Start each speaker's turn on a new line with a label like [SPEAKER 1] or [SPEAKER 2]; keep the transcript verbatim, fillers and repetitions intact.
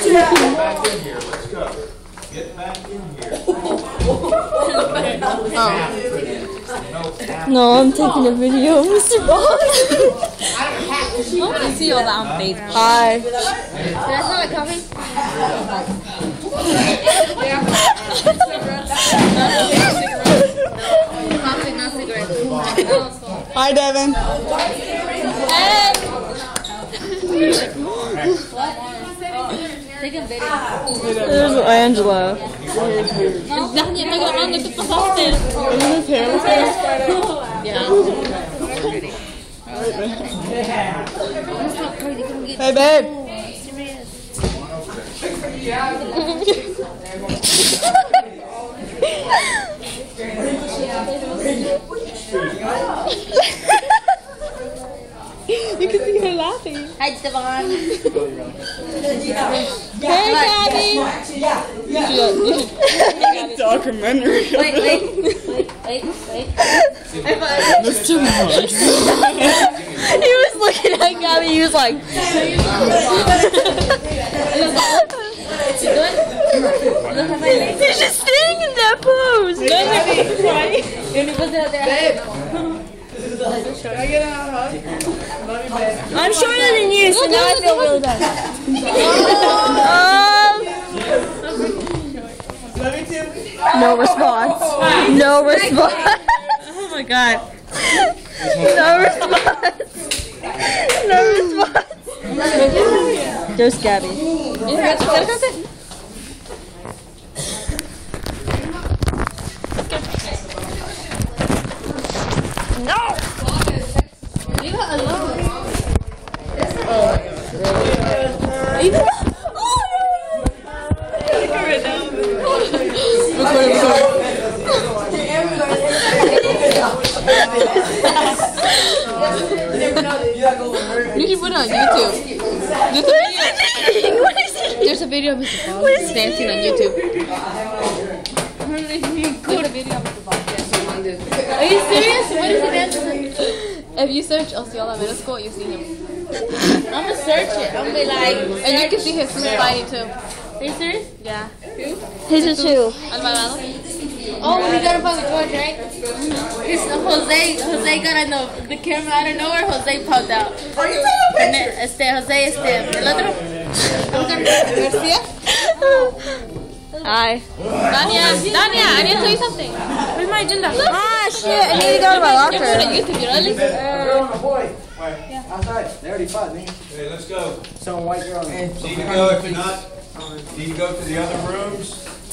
[SPEAKER 1] back in here. Let's go. Get back in here.
[SPEAKER 2] Oh. No, I'm taking a video of Mister Boggs.
[SPEAKER 3] I want to see all that on Facebook.
[SPEAKER 2] Hi.
[SPEAKER 3] Did I smell like coffee? Coffee, not cigarettes.
[SPEAKER 2] Hi, Devin.
[SPEAKER 3] Hey! Take a video.
[SPEAKER 2] There's Angela.
[SPEAKER 3] Dani, está grabando, ¿qué pasaste? Yeah.
[SPEAKER 2] Hey, babe. You can see her laughing.
[SPEAKER 3] Hi, Devon.
[SPEAKER 2] Hey, Gabby. Documentary.
[SPEAKER 3] Wait, wait, wait, wait, wait.
[SPEAKER 2] Mister Boggs. He was looking at Gabby. He was like. He's just staying in that pose. No,
[SPEAKER 4] Can I get a hug? Love you, babe.
[SPEAKER 2] I'm shorter than you, so now I feel really bad. Um,
[SPEAKER 4] Love you too.
[SPEAKER 2] no response. No response.
[SPEAKER 3] Oh my god.
[SPEAKER 2] No response. No response. There's Gabby. No!
[SPEAKER 3] Leave her alone.
[SPEAKER 2] Oh, really?
[SPEAKER 3] You should put it on YouTube. There's a video.
[SPEAKER 2] What is he?
[SPEAKER 3] There's a video of Mister Boggs dancing on YouTube. There's a video of Mister Boggs dancing on YouTube. Are you serious? What is he dancing? If you search Osceola Middle School, you see him. I'm gonna search it. I'm gonna be like, and you can see his fighting too. Are you serious? Yeah. Who?
[SPEAKER 2] His is who?
[SPEAKER 3] Alvarado. Oh, we got him by the George, right? It's Jose. Jose got in the, the camera out of nowhere. Jose popped out.
[SPEAKER 4] Are you taking
[SPEAKER 3] And then, este, Jose, este, el otro. Garcia.
[SPEAKER 2] Hi.
[SPEAKER 3] Dania, Dania, I need to tell you something. Where's my agenda?
[SPEAKER 2] Ah, shit. I need to go to my
[SPEAKER 3] You're on
[SPEAKER 2] locker.
[SPEAKER 3] YouTube, you really?
[SPEAKER 4] my boy. Outside. They already fought, man.
[SPEAKER 1] Hey, let's go.
[SPEAKER 4] Some white girl.
[SPEAKER 1] Need to go if you're not. Need to go to the other rooms.